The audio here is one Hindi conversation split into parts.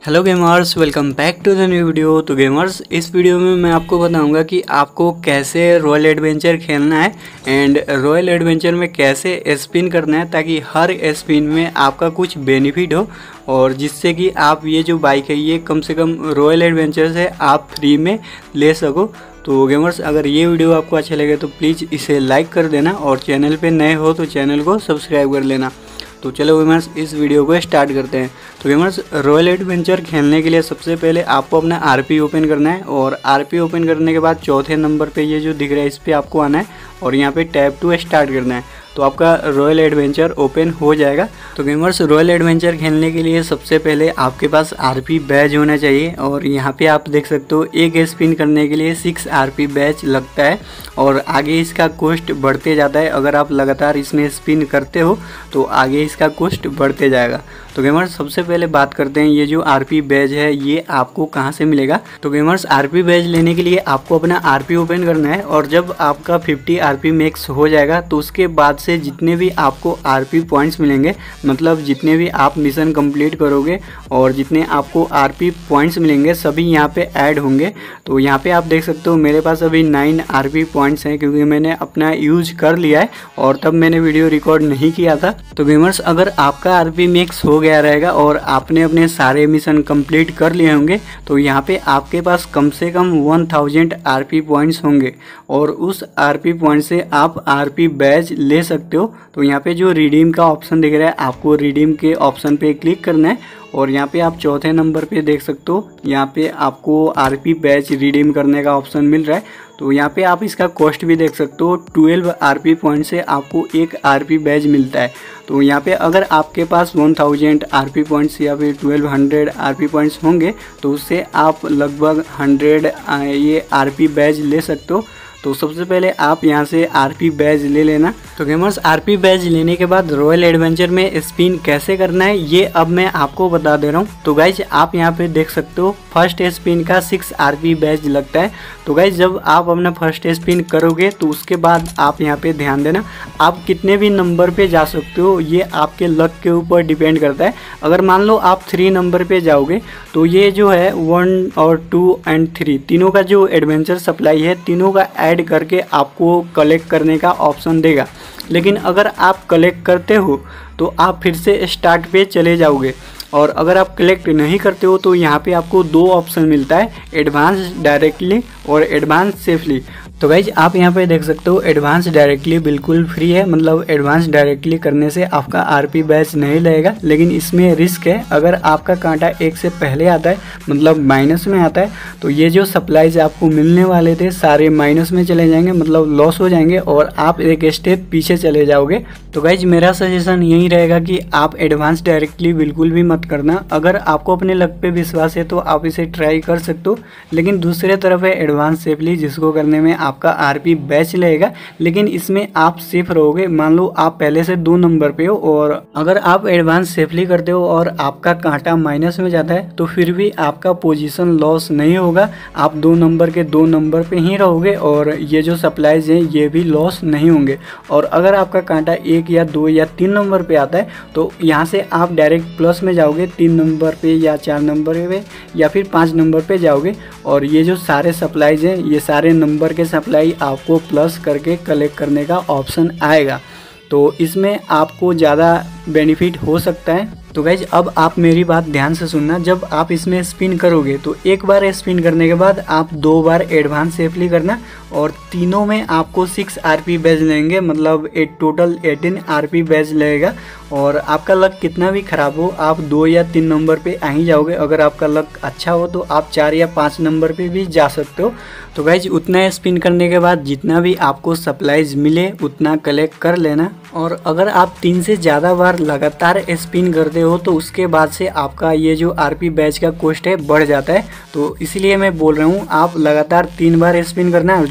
Hello gamers, welcome back to the new video. तो गेमर्स, इस वीडियो में मैं आपको बताऊंगा कि आपको कैसे रॉयल एडवेंचर खेलना है एंड रॉयल एडवेंचर में कैसे स्पिन करना है ताकि हर स्पिन में आपका कुछ बेनिफिट हो और जिससे कि आप ये जो बाइक है ये कम से कम रॉयल एडवेंचर से आप फ्री में ले सको। तो गेमर्स, अगर ये वीडियो आपको अच्छा लगे तो प्लीज़ इसे लाइक कर देना और चैनल पे नए हो तो चैनल को सब्सक्राइब कर लेना। तो चलो गेमर्स, इस वीडियो को स्टार्ट करते हैं। तो गेमर्स, रॉयल एडवेंचर खेलने के लिए सबसे पहले आपको अपना आरपी ओपन करना है और आरपी ओपन करने के बाद चौथे नंबर पे ये जो दिख रहा है इस पर आपको आना है और यहाँ पे टैब टू स्टार्ट करना है। तो आपका रॉयल एडवेंचर ओपन हो जाएगा। तो गेमर्स, रॉयल एडवेंचर खेलने के लिए सबसे पहले आपके पास आरपी बैज होना चाहिए और यहाँ पे आप देख सकते हो एक स्पिन करने के लिए 6 आरपी बैज लगता है और आगे इसका कॉस्ट बढ़ते जाता है। अगर आप लगातार इसमें स्पिन करते हो तो आगे इसका कॉस्ट बढ़ते जाएगा। तो गेमर्स, सबसे पहले बात करते हैं ये जो आरपी बैज है ये आपको कहाँ से मिलेगा। तो गेमर्स, आरपी बैज लेने के लिए आपको अपना आरपी ओपन करना है और जब आपका 50 आरपी मैक्स हो जाएगा तो उसके बाद से जितने भी आपको आरपी पॉइंट्स मिलेंगे, मतलब जितने भी आप मिशन कंप्लीट करोगे और जितने आपको आरपी पॉइंट्स मिलेंगे सभी यहाँ पे ऐड होंगे। तो यहाँ पे आप देख सकते हो मेरे पास अभी 9 आरपी पॉइंट्स हैं क्योंकि मैंने अपना यूज कर लिया है और तब मैंने वीडियो रिकॉर्ड नहीं किया था। तो गेमर्स, अगर आपका आरपी मैक्स हो गया रहेगा और आपने अपने सारे मिशन कंप्लीट कर लिए होंगे तो यहाँ पे आपके पास कम से कम 1000 आरपी पॉइंट्स होंगे और उस आरपी पॉइंट से आप आरपी बैज ले सकते हो। तो यहाँ पे जो रिडीम का ऑप्शन दिख रहा है आपको रिडीम के ऑप्शन पे क्लिक करना है और यहाँ पे आप चौथे नंबर पे देख सकते हो यहाँ पे आपको आरपी बैज रिडीम करने का ऑप्शन मिल रहा है। तो यहाँ पे आप इसका कॉस्ट भी देख सकते हो। 12 आरपी पॉइंट से आपको एक आरपी बैज मिलता है। तो यहाँ पे अगर आपके पास 1000 आरपी पॉइंट्स या फिर 1200 आरपी पॉइंट्स होंगे तो उससे आप लगभग 100 ये आरपी बैज ले सकते हो। तो सबसे पहले आप यहाँ से आरपी बैज ले लेना। तो गेमर्स, आरपी बैज लेने के बाद रॉयल एडवेंचर में स्पिन कैसे करना है ये अब मैं आपको बता दे रहा हूँ। तो गाइज, आप यहाँ पे देख सकते हो फर्स्ट स्पिन का 6 आरपी बैज लगता है। तो गाइज, जब आप अपना फर्स्ट स्पिन करोगे तो उसके बाद आप यहाँ पे ध्यान देना, आप कितने भी नंबर पे जा सकते हो ये आपके लक के ऊपर डिपेंड करता है। अगर मान लो आप 3 नंबर पे जाओगे तो ये जो है 1 और 2 एंड 3 तीनों का जो एडवेंचर सप्लाई है तीनों का ऐड करके आपको कलेक्ट करने का ऑप्शन देगा। लेकिन अगर आप कलेक्ट करते हो तो आप फिर से स्टार्ट पे चले जाओगे और अगर आप कलेक्ट नहीं करते हो तो यहाँ पे आपको 2 ऑप्शन मिलता है, एडवांस डायरेक्टली और एडवांस सेफली। तो गाइज, आप यहाँ पे देख सकते हो एडवांस डायरेक्टली बिल्कुल फ्री है, मतलब एडवांस डायरेक्टली करने से आपका आरपी बैच नहीं लगेगा। लेकिन इसमें रिस्क है, अगर आपका कांटा 1 से पहले आता है मतलब माइनस में आता है तो ये जो सप्लाईज आपको मिलने वाले थे सारे माइनस में चले जाएंगे, मतलब लॉस हो जाएंगे और आप एक स्टेप पीछे चले जाओगे। तो गाइज, मेरा सजेशन यही रहेगा कि आप एडवांस डायरेक्टली बिल्कुल भी मत करना। अगर आपको अपने लक पे विश्वास है तो आप इसे ट्राई कर सकते हो। लेकिन दूसरे तरफ है एडवांस सेफली, जिसको करने में आपका आरपी बैच लगेगा लेकिन इसमें आप सेफ रहोगे। मान लो आप पहले से 2 नंबर पे हो और अगर आप एडवांस सेफली करते हो और आपका कांटा माइनस में जाता है तो फिर भी आपका पोजीशन लॉस नहीं होगा। आप 2 नंबर के 2 नंबर पे ही रहोगे और ये जो सप्लाईज हैं ये भी लॉस नहीं होंगे। और अगर आपका कांटा 1 या 2 या 3 नंबर पे आता है तो यहाँ से आप डायरेक्ट प्लस में जाओगे 3 नंबर पे या 4 नंबर पे या फिर 5 नंबर पे जाओगे और ये जो सारे सप्लाईज हैं ये सारे नंबर के सप्लाई आपको प्लस करके कलेक्ट करने का ऑप्शन आएगा। तो इसमें आपको ज़्यादा बेनिफिट हो सकता है। तो गाइज, अब आप मेरी बात ध्यान से सुनना, जब आप इसमें स्पिन करोगे तो एक बार स्पिन करने के बाद आप 2 बार एडवांस सेफली करना और तीनों में आपको 6 आरपी बैज लेंगे, मतलब टोटल 18 आरपी बैज लगेगा। और आपका लक कितना भी ख़राब हो आप 2 या 3 नंबर पे आ ही जाओगे। अगर आपका लक अच्छा हो तो आप 4 या 5 नंबर पे भी जा सकते हो। तो गाइज, उतना स्पिन करने के बाद जितना भी आपको सप्लाईज मिले उतना कलेक्ट कर लेना। और अगर आप 3 से ज़्यादा बार लगातार स्पिन करते हो तो उसके बाद से आपका ये जो आरपी बैच का कॉस्ट है बढ़ जाता है। तो इसीलिए मैं बोल रहा हूँ आप लगातार 3 बार स्पिन करना है।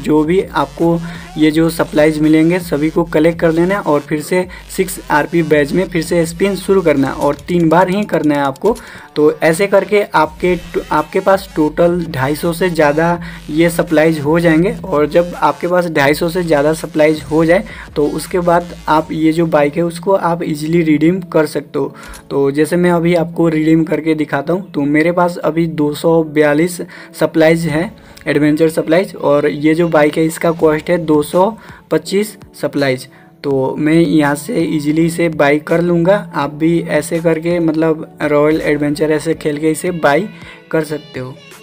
जो भी आपको ये जो सप्लाईज मिलेंगे सभी को कलेक्ट कर लेना है और फिर से 6 RP बैच में फिर से स्पिन शुरू करना है और 3 बार ही करना है आपको। तो ऐसे करके आपके पास टोटल 250 से ज़्यादा ये सप्लाईज हो जाएंगे। और जब आपके पास 250 से ज़्यादा सप्लाईज हो जाए तो उसके बाद आप ये जो बाइक है उसको आप इजीली रिडीम कर सकते हो। तो जैसे मैं अभी आपको रिडीम करके दिखाता हूँ। तो मेरे पास अभी 242 सप्लाईज है, एडवेंचर सप्लाईज, और ये जो बाइक है इसका कॉस्ट है 225 सप्लाईज। तो मैं यहाँ से इजीली इसे बाई कर लूँगा। आप भी ऐसे करके मतलब रॉयल एडवेंचर ऐसे खेल के इसे बाई कर सकते हो।